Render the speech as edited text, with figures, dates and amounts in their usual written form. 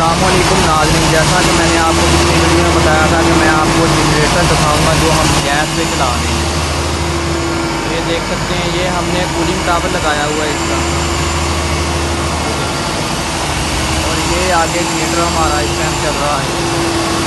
अस्सलामुअलैकुम नाज़रीन, जैसा कि मैंने आपको पिछली वीडियो में बताया था कि मैं आपको जनरेटर दिखाऊंगा जो हम गैस पे चला रहे हैं। ये देख सकते हैं, ये हमने कूलिंग टावर लगाया हुआ है इसका, और ये आगे जनरेटर हमारा इस टाइम चल रहा है।